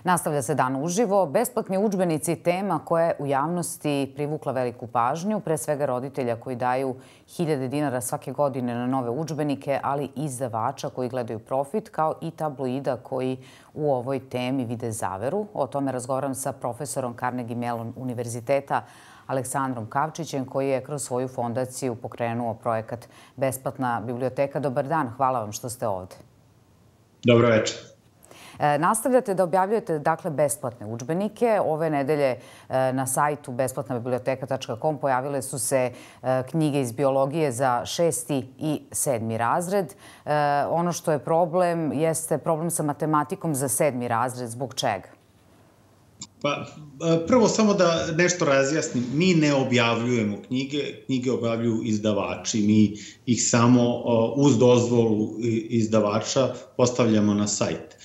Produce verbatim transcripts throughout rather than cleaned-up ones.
Nastavlja se dan uživo. Besplatni udžbenici tema koja je u javnosti privukla veliku pažnju, pre svega roditelja koji daju hiljade dinara svake godine na nove udžbenike, ali i izdavača koji gledaju profit, kao i tabloida koji u ovoj temi vide zaveru. O tome razgovaram sa profesorom Carnegie Mellon univerziteta Aleksandrom Kavčićem, koji je kroz svoju fondaciju pokrenuo projekat Besplatna biblioteka. Dobar dan, hvala vam što ste ovde. Dobro večer. Nastavljate da objavljujete dakle besplatne udžbenike. Ove nedelje na sajtu besplatna biblioteka tačka com pojavile su se knjige iz biologije za šesti i sedmi razred. Ono što je problem jeste problem sa matematikom za sedmi razred. Zbog čega? Pa, prvo samo da nešto razjasnim. Mi ne objavljujemo knjige, knjige objavljuju izdavači. Mi ih samo uz dozvolu izdavača postavljamo na sajt.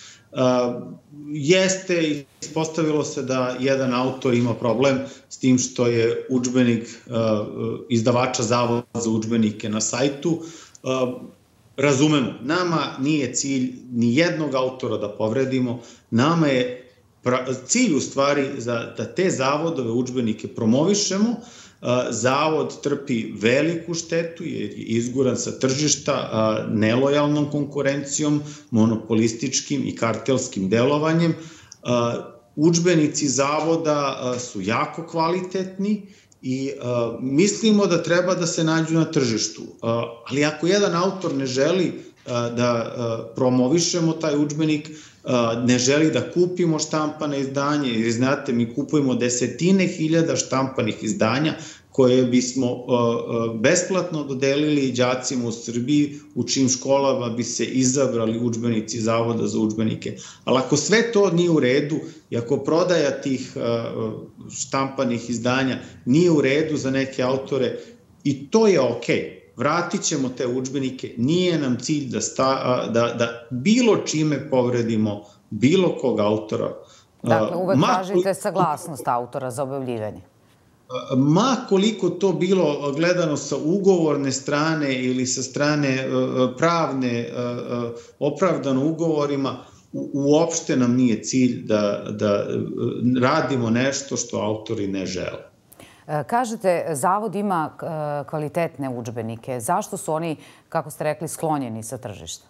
Jeste, ispostavilo se da jedan autor ima problem s tim što je udžbenik izdavača Zavoda za udžbenike na sajtu. Razumemo, nama nije cilj ni jednog autora da povredimo, nama je cilj u stvari da te zavodove udžbenike promovišemo. Zavod trpi veliku štetu jer je izguran sa tržišta nelojalnom konkurencijom, monopolističkim i kartelskim delovanjem. Udžbenici zavoda su jako kvalitetni i mislimo da treba da se nađu na tržištu. Ali ako jedan autor ne želi da promovišemo taj udžbenik, ne želi da kupimo štampane izdanje, jer znate, mi kupujemo desetine hiljada štampanih izdanja koje bismo besplatno dodelili đacima u Srbiji, u čijim školama bi se izabrali udžbenici Zavoda za udžbenike. Ali ako sve to nije u redu i ako prodaja tih štampanih izdanja nije u redu za neke autore, i to je okej. Vratit ćemo te udžbenike, nije nam cilj da bilo čime povredimo bilo kog autora. Dakle, uvek tražite saglasnost autora za objavljivanje. Ma koliko to bilo gledano sa ugovorne strane ili sa strane pravne, opravdano ugovorima, uopšte nam nije cilj da radimo nešto što autori ne žele. Kažete, Zavod ima kvalitetne udžbenike. Zašto su oni, kako ste rekli, sklonjeni sa tržišta?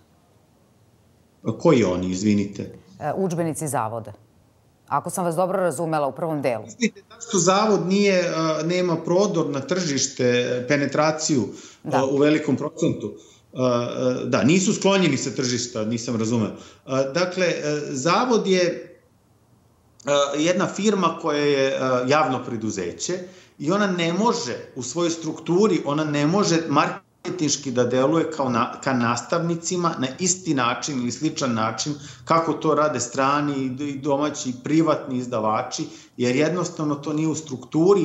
Koji oni, izvinite? Udžbenici Zavoda. Ako sam vas dobro razumela u prvom delu. Mislite, zašto Zavod nema prodor na tržište, penetraciju u velikom procentu? Da, nisu sklonjeni sa tržišta, nisam razumela. Dakle, Zavod je jedna firma koja je javno preduzeće i ona ne može u svojoj strukturi, ona ne može marketinški da deluje ka nastavnicima na isti način ili sličan način kako to rade strani i domaći i privatni izdavači, jer jednostavno to nije u strukturi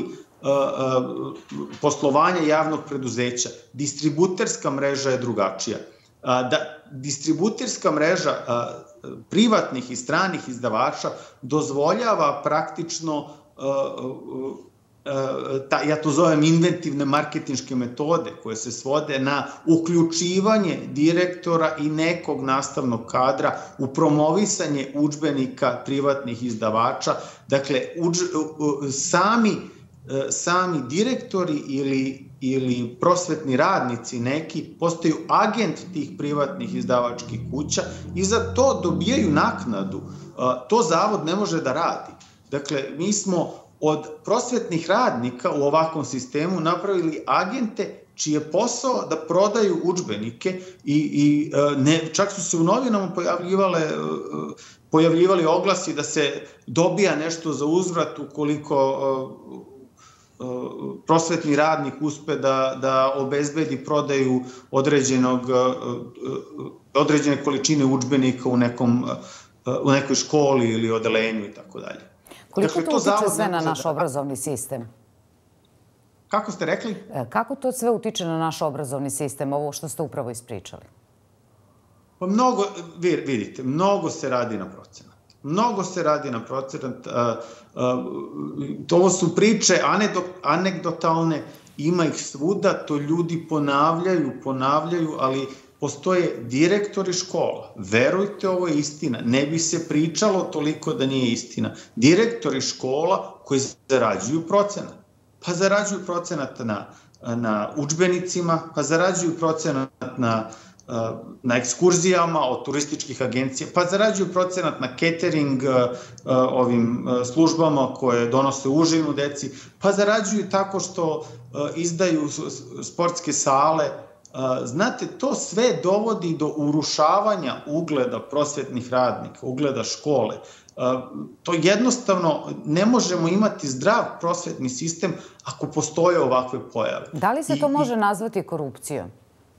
poslovanja javnog preduzeća. Distributerska mreža je drugačija. Distributerska mreža privatnih i stranih izdavača dozvoljava praktično, ja to zovem inventivne marketinške metode koje se svode na uključivanje direktora i nekog nastavnog kadra u promovisanje udžbenika privatnih izdavača. Dakle, sami direktori ili prosvetni radnici neki postaju agent tih privatnih izdavačkih kuća i za to dobijaju naknadu. To Zavod ne može da radi. Dakle, mi smo od prosvetnih radnika u ovakvom sistemu napravili agente čiji je posao da prodaju udžbenike i čak su se u novinama pojavljivali oglasi da se dobija nešto za uzvrat ukoliko prosvetni radnik uspe da obezbedi prodaju određene količine udžbenika u nekoj školi ili odelenju i tako dalje. Koliko to utiče sve na naš obrazovni sistem? Kako ste rekli? Kako to sve utiče na naš obrazovni sistem, ovo što ste upravo ispričali? Pa mnogo, vidite, mnogo se radi na procenat. Mnogo se radi na procenat. To su priče anegdotalne, ima ih svuda, to ljudi ponavljaju, ponavljaju, ali postoje direktori škola. Verujte, ovo je istina. Ne bi se pričalo toliko da nije istina. Direktori škola koji zarađuju procenat. Pa zarađuju procenat na, na udžbenicima, pa zarađuju procenat na, na ekskurzijama od turističkih agencija, pa zarađuju procenat na catering ovim službama koje donose užinu deci, pa zarađuju tako što izdaju sportske sale. Znate, to sve dovodi do urušavanja ugleda prosvetnih radnika, ugleda škole. To jednostavno ne možemo imati zdrav prosvetni sistem ako postoje ovakve pojave. Da li se to može nazvati korupcijom?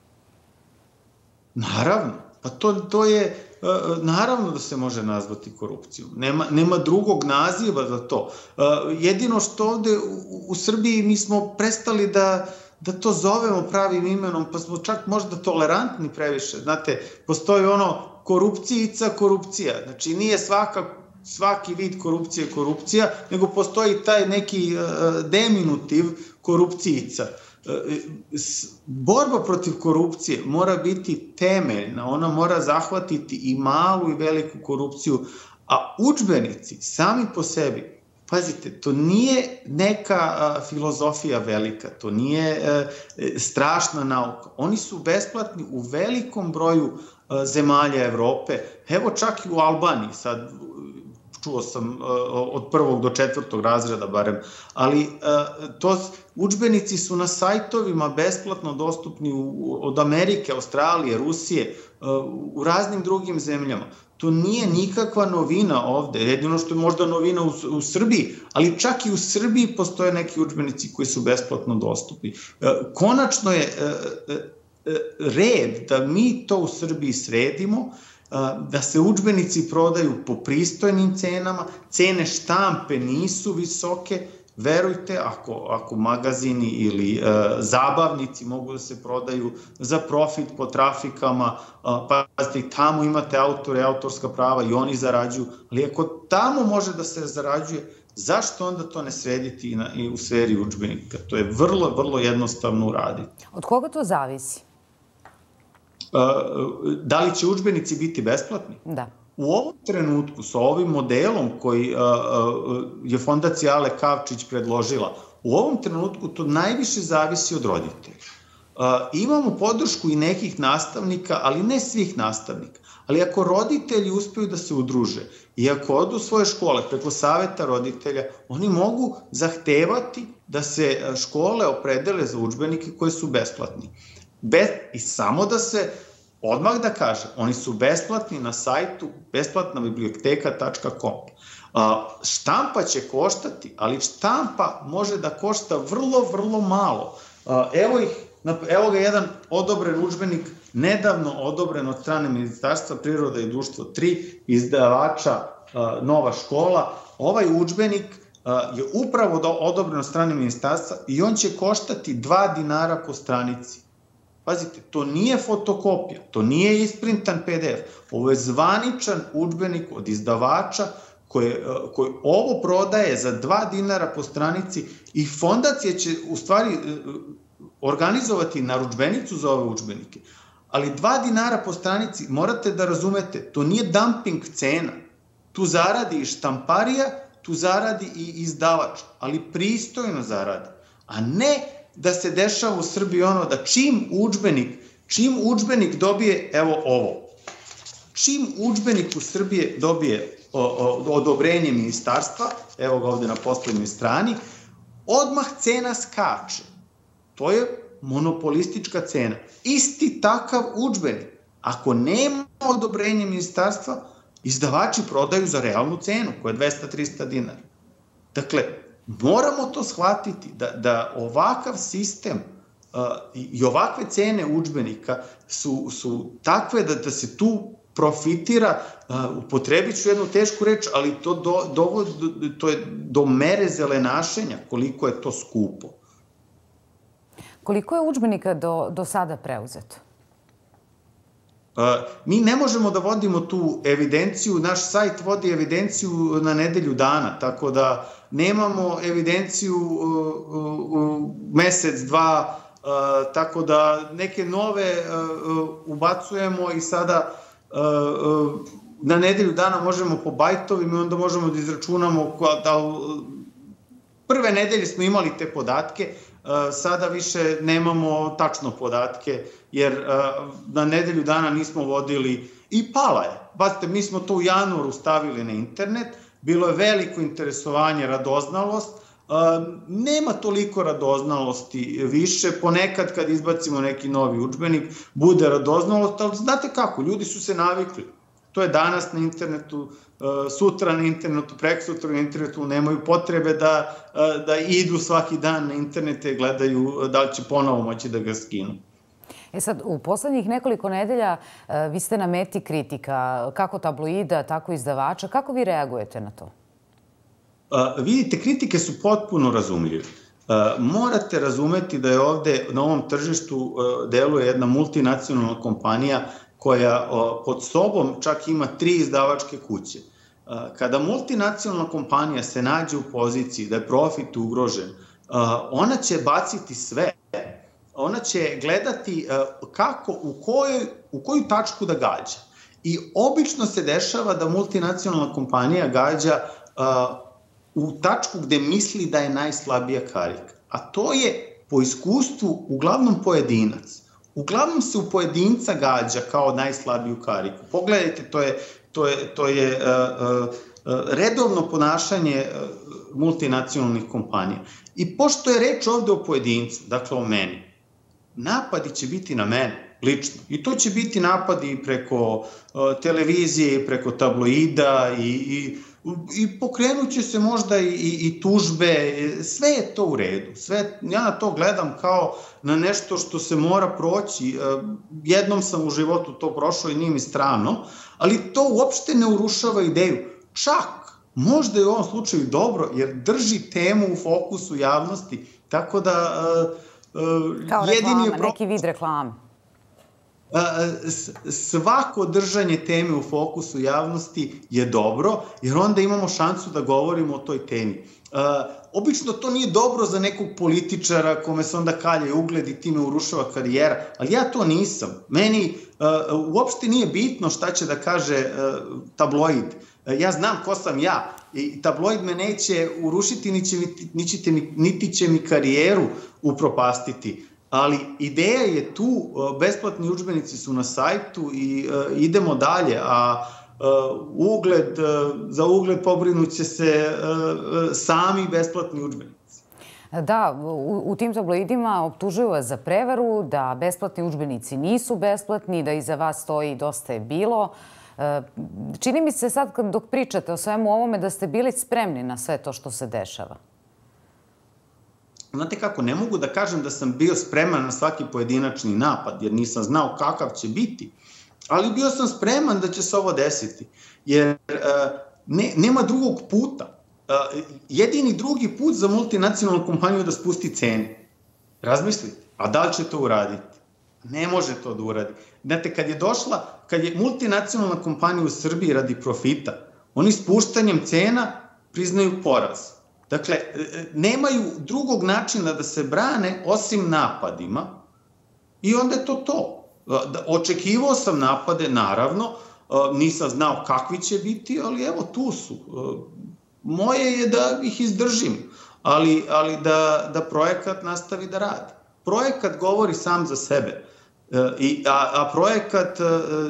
Naravno. Pa to je, naravno da se može nazvati korupcijom. Nema drugog naziva za to. Jedino što ovde u Srbiji mi smo prestali da da to zovemo pravim imenom, pa smo čak možda tolerantni previše. Znate, postoji ono korupcijica, korupcija. Znači, nije svaki vid korupcije korupcija, nego postoji taj neki deminutiv korupcijica. Borba protiv korupcije mora biti temeljna, ona mora zahvatiti i malu i veliku korupciju, a udžbenici sami po sebi, pazite, to nije neka filozofija velika, to nije strašna nauka. Oni su besplatni u velikom broju zemalja Evrope, evo čak i u Albaniji, sad čuo sam od prvog do četvrtog razreda barem, ali udžbenici su na sajtovima besplatno dostupni od Amerike, Australije, Rusije, u raznim drugim zemljama. To nije nikakva novina ovde, jedino što je možda novina u Srbiji, ali čak i u Srbiji postoje neki udžbenici koji su besplatno dostupni. Konačno je red da mi to u Srbiji sredimo, da se udžbenici prodaju po pristojnim cenama, cene štampe nisu visoke, verujte, ako magazini ili zabavnici mogu da se prodaju za profit po trafikama, pazite, i tamo imate autore, autorska prava i oni zarađuju, ali ako tamo može da se zarađuje, zašto onda to ne srediti i u sferi udžbenika? To je vrlo, vrlo jednostavno uraditi. Od koga to zavisi? Da li će udžbenici biti besplatni? Da. U ovom trenutku, sa ovim modelom koji je Fondacija Ale Kavčić predložila, u ovom trenutku to najviše zavisi od roditelja. Imamo podršku i nekih nastavnika, ali ne svih nastavnika. Ali ako roditelji uspeju da se udruže i ako odu u svoje škole preko saveta roditelja, oni mogu zahtevati da se škole opredele za udžbenike koji su besplatni. I samo da se odmah da kažem, oni su besplatni na sajtu besplatna biblioteka tačka com. Štampa će koštati, ali štampa može da košta vrlo, vrlo malo. Evo ga jedan odobren udžbenik, nedavno odobren od strane Ministarstva priroda i društvo tri, izdavača Nova škola. Ovaj udžbenik je upravo odobren od strane ministarstva i on će koštati dva dinara po stranici. Pazite, to nije fotokopija, to nije isprintan pe de ef, ovo je zvaničan udžbenik od izdavača koji ovo prodaje za dva dinara po stranici i fondacija će u stvari organizovati narudžbenicu za ove udžbenike. Ali dva dinara po stranici, morate da razumete, to nije dumping cena. Tu zaradi i štamparija, tu zaradi i izdavač, ali pristojno zaradi, a ne da se dešava u Srbiji ono da čim udžbenik, čim udžbenik dobije, evo ovo, čim udžbenik u Srbiji dobije odobrenje ministarstva, evo ga ovde na poslednjoj strani, odmah cena skače. To je monopolistička cena. Isti takav udžbenik, ako nema odobrenje ministarstva, izdavači prodaju za realnu cenu, koja je dvesta do trista dinara. Dakle, moramo to shvatiti, da ovakav sistem i ovakve cene udžbenika su takve da se tu profitira, upotrebit ću jednu tešku reč, ali to je do mere zelenašenja, koliko je to skupo. Koliko je udžbenika do sada preuzeto? Mi ne možemo da vodimo tu evidenciju, naš sajt vodi evidenciju na nedelju dana, tako da nemamo evidenciju mesec, dva tako da neke nove ubacujemo i sada na nedelju dana možemo po bajtovima i onda možemo da izračunamo da prve nedelje smo imali te podatke, sada više nemamo tačno podatke, jer na nedelju dana nismo vodili i pala je. Pazite, mi smo to u januaru stavili na internet, bilo je veliko interesovanje, radoznalost, nema toliko radoznalosti više, ponekad kad izbacimo neki novi udžbenik, bude radoznalost, ali znate kako, ljudi su se navikli. To je danas na internetu, sutra na internetu, preksutra na internetu, nemaju potrebe da idu svaki dan na internete i gledaju da li će ponovo moći da ga skinu. E sad, u poslednjih nekoliko nedelja vi ste na meti kritika, kako tabloida, tako izdavača. Kako vi reagujete na to? Vidite, kritike su potpuno razumljive. Morate razumeti da je ovde na ovom tržištu deluje jedna multinacionalna kompanija koja pod sobom čak ima tri izdavačke kuće. Kada multinacionalna kompanija se nađe u poziciji da je profit ugrožen, ona će baciti sve. Ona će gledati kako, u koju tačku da gađa. I obično se dešava da multinacionalna kompanija gađa u tačku gde misli da je najslabija karika. A to je po iskustvu uglavnom pojedinac. Uglavnom se u pojedinca gađa kao najslabiju kariku. Pogledajte, to je redovno ponašanje multinacionalnih kompanija. I pošto je reč ovde o pojedincu, dakle o meni, napadi će biti na mene, lično. I to će biti napadi preko televizije, preko tabloida i i pokrenut će se možda i tužbe, sve je to u redu. Ja na to gledam kao na nešto što se mora proći. Jednom sam u životu to prošao i nije mi strano, ali to uopšte ne urušava ideju. Čak, možda je u ovom slučaju dobro, jer drži temu u fokusu javnosti, tako da... Kao reklama, neki vid reklame. Svako držanje teme u fokusu javnosti je dobro, jer onda imamo šansu da govorimo o toj temi. Obično to nije dobro za nekog političara kome se onda kalje ugled i time urušava karijera, ali ja to nisam. Meni uopšte nije bitno šta će da kaže tabloid. Ja znam ko sam ja i tabloid me neće urušiti, niti će mi karijeru upropastiti. Ali ideja je tu, besplatni udžbenici su na sajtu i idemo dalje, a za ugled pobrinut će se sami besplatni udžbenici. Da, u tim tabloidima optužuju vas za prevaru, da besplatni udžbenici nisu besplatni, da iza vas stoji dosta je bilo. Čini mi se sad dok pričate o svemu ovome da ste bili spremni na sve to što se dešava. Znate kako, ne mogu da kažem da sam bio spreman na svaki pojedinačni napad, jer nisam znao kakav će biti, ali bio sam spreman da će se ovo desiti, jer nema drugog puta. Jedini drugi put za multinacionalnu kompaniju je da spusti cene. Razmislite, a da li će to uraditi? Ne može to da uradi. Znate, kad je došla, kad je multinacionalna kompanija u Srbiji radi profita, oni spuštanjem cena priznaju poraz. Dakle, nemaju drugog načina da se brane osim napadima i onda je to to. Očekivao sam napade, naravno, nisam znao kakvi će biti, ali evo tu su. Moje je da ih izdržim, ali da projekat nastavi da radi. Projekat govori sam za sebe, a projekat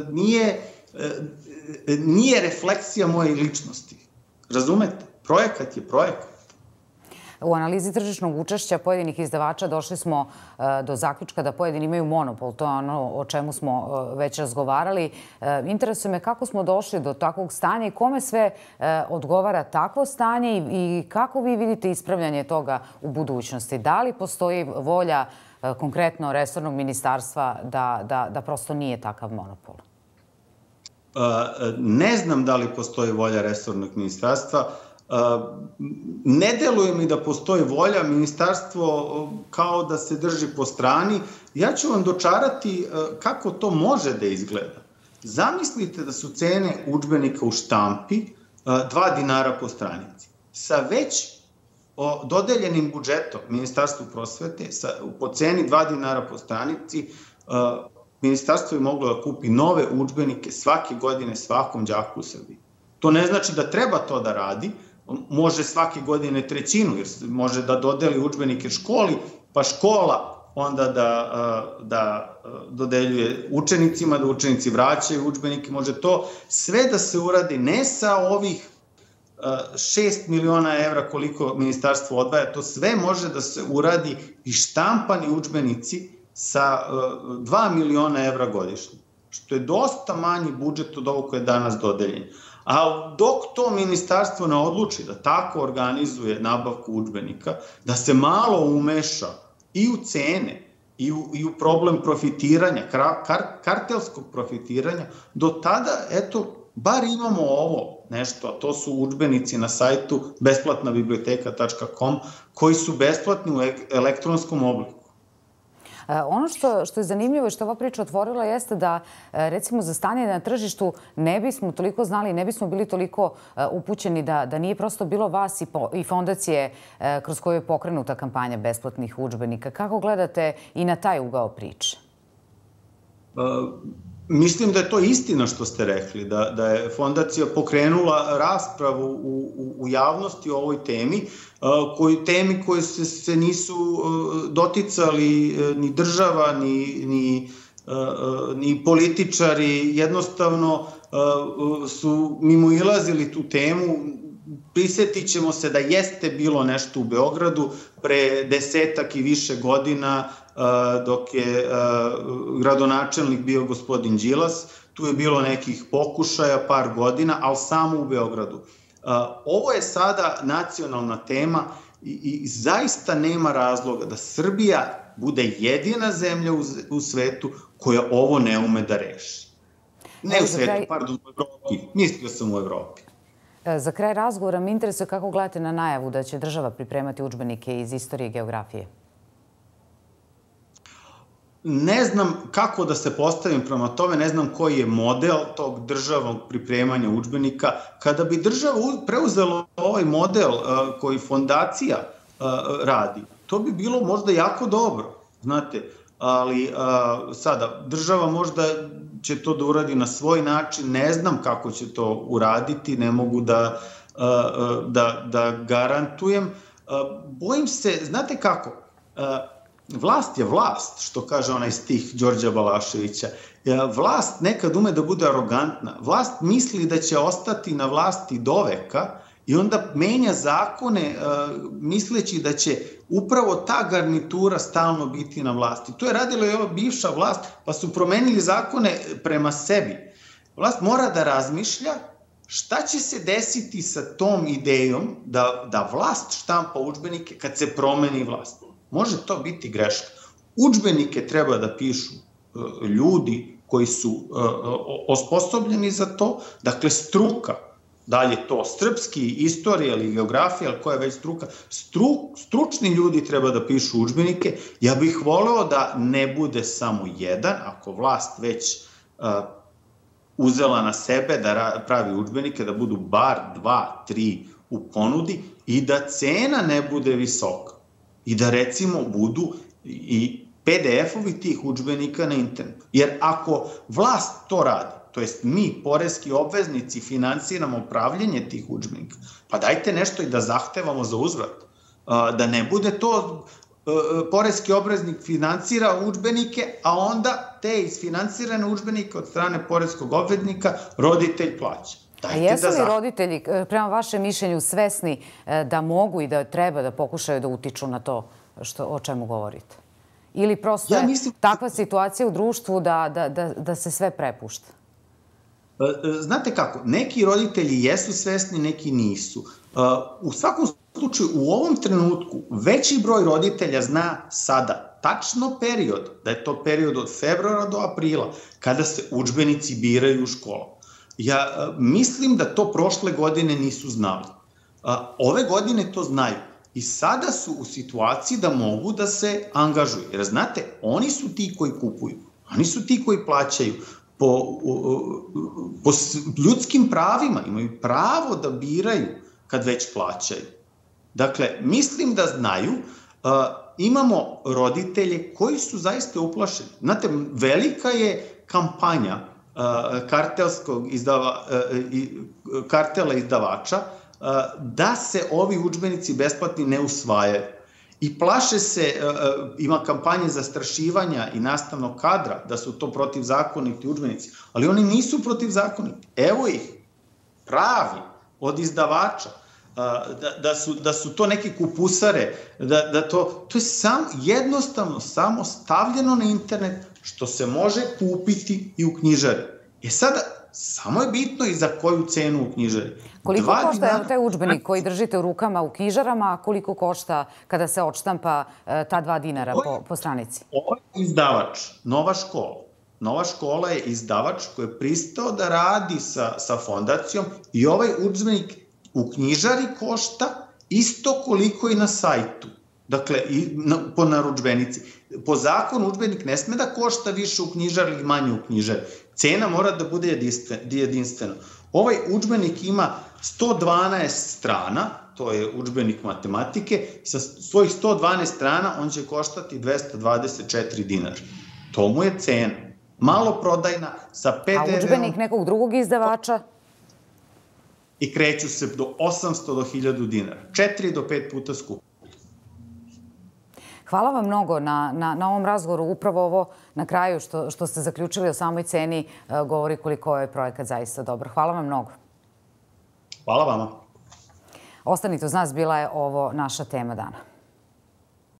nije refleksija moje ličnosti. Razumete? Projekat je projekat. U analizi tržišnog učešća pojedinih izdavača došli smo do zaključka da pojedini imaju monopol. To je ono o čemu smo već razgovarali. Interesuje me kako smo došli do takvog stanja i kome sve odgovara takvo stanje i kako vi vidite ispravljanje toga u budućnosti. Da li postoji volja konkretno resornog ministarstva da prosto nije takav monopol? Ne znam da li postoji volja resornog ministarstva. Ne deluje mi da postoji volja, ministarstvo kao da se drži po strani. Ja ću vam dočarati kako to može da izgleda. Zamislite da su cene udžbenika u štampi dva dinara po stranici. Sa već dodeljenim budžetom Ministarstvu prosvete po ceni dva dinara po stranici Ministarstvo je moglo da kupi nove udžbenike svake godine svakom đaku u Srbiji. To ne znači da treba to da radi, može svake godine trećinu, jer može da dodeli udžbenike školi, pa škola onda da dodeljuje učenicima, da učenici vraćaju udžbenike, može to sve da se uradi ne sa ovih šest miliona evra koliko ministarstvo odvaja, to sve može da se uradi i štampani udžbenici sa dva miliona evra godišnje, što je dosta manji budžet od ovog koji je danas dodeljen. A dok to ministarstvo ne odluči da tako organizuje nabavku udžbenika, da se malo umeša i u cene, i u problem profitiranja, kartelskog profitiranja, do tada, eto, bar imamo ovo nešto, a to su udžbenici na sajtu besplatna biblioteka tačka com, koji su besplatni u elektronskom obliku. Ono što je zanimljivo i što ova priča otvorila jeste da, recimo, za stanje na tržištu ne bismo toliko znali, ne bismo bili toliko upućeni da nije prosto bilo vas i fondacije kroz koju je pokrenuta kampanja besplatnih udžbenika. Kako gledate i na taj ugao priče? Mislim da je to istina što ste rekli, da je fondacija pokrenula raspravu u javnosti o ovoj temi, temi koje se nisu doticali ni država, ni političari, jednostavno su mimoilazili tu temu. Prisjetit ćemo se da jeste bilo nešto u Beogradu pre desetak i više godina dok je gradonačelnik bio gospodin Đilas. Tu je bilo nekih pokušaja, par godina, ali samo u Beogradu. Ovo je sada nacionalna tema i zaista nema razloga da Srbija bude jedina zemlja u svetu koja ovo ne ume da reši. Ne u svetu, pardon, u Evropi. Mislio sam u Evropi. Za kraj razgovora me interesuje kako gledate na najavu da će država pripremati udžbenike iz istorije i geografije. Ne znam kako da se postavim prema tome, ne znam koji je model tog državnog pripremanja udžbenika. Kada bi država preuzela ovaj model koji fondacija radi, to bi bilo možda jako dobro, znate, ali sada država možda će to da uradi na svoj način, ne znam kako će to uraditi, ne mogu da garantujem. Bojim se, znate kako, vlast je vlast, što kaže onaj stih Đorđa Balaševića. Vlast nekad ume da bude arogantna. Vlast misli da će ostati na vlasti doveka i onda menja zakone misleći da će upravo ta garnitura stalno biti na vlasti. To je radila i ova bivša vlast, pa su promenili zakone prema sebi. Vlast mora da razmišlja šta će se desiti sa tom idejom da vlast štampa udžbenike kad se promeni vlast. Može to biti greška. Udžbenike treba da pišu ljudi koji su osposobljeni za to, dakle struka, da li je to srpski, istorija ili geografija, ali koja je već struka, stručni ljudi treba da pišu udžbenike. Ja bih voleo da ne bude samo jedan, ako vlast već uzela na sebe da pravi udžbenike, da budu bar dva, tri u ponudi i da cena ne bude visoka. I da recimo budu i pe de efovi tih udžbenika na internetu. Jer ako vlast to radi, to jest mi, poreski obveznici, finansiramo pravljenje tih udžbenika, pa dajte nešto i da zahtevamo za uzvrat. Da ne bude to poreski obveznik finansira udžbenike, a onda te isfinansirane udžbenike od strane poreskog obveznika roditelj plaća. A jesu li roditelji, prema vašem mišljenju, svesni da mogu i da treba da pokušaju da utiču na to o čemu govorite? Ili prosto je takva situacija u društvu da se sve prepušta? Znate kako, neki roditelji jesu svesni, neki nisu. U svakom slučaju, u ovom trenutku, veći broj roditelja zna sada tačno period, da je to period od februara do aprila, kada se udžbenici biraju u školama. Ja mislim da to prošle godine nisu znali. Ove godine to znaju. I sada su u situaciji da mogu da se angažuju. Jer znate, oni su ti koji kupuju. Oni su ti koji plaćaju. Po ljudskim pravima imaju pravo da biraju kad već plaćaju. Dakle, mislim da znaju, imamo roditelje koji su zaista uplašeni. Znate, velika je kampanja kartelskog izdava, kartela izdavača da se ovi udžbenici besplatni ne usvajaju. I plaše se, ima kampanje zastrašivanja i nastavnog kadra da su to protivzakoniti udžbenici, ali oni nisu protivzakoniti. Evo ih, pravi, od izdavača, da su to neke kupusare, da to, to je jednostavno samo stavljeno na internet što se može kupiti i u knjižari. E sada, samo je bitno i za koju cenu u knjižari. Koliko košta taj udžbenik koji držite u rukama u knjižarama, a koliko košta kada se odštampa ta dva dinara po stranici? Ovo je izdavač, Nova škola. Nova škola je izdavač koji je pristao da radi sa fondacijom i ovaj udžbenik u knjižari košta isto koliko i na sajtu. Dakle, po narudžbenici. Po zakonu udžbenik ne sme da košta više u knjižari ili manje u knjižari. Cena mora da bude jedinstvena. Ovaj udžbenik ima sto dvanaest strana, to je udžbenik matematike, sa svojih sto dvanaest strana on će koštati dvesta dvadeset četiri dinara. To mu je cena. Malo prodajna, sa pe de ve-om. A udžbenik nekog drugog izdavača? I kreću se do osamsto do hiljadu dinara. Četiri do pet puta skupo. Hvala vam mnogo na ovom razgovoru. Upravo ovo na kraju što ste zaključili o samoj ceni govori koliko je ovaj projekat zaista dobar. Hvala vam mnogo. Hvala vama. Ostanite uz nas, bila je ovo naša tema dana.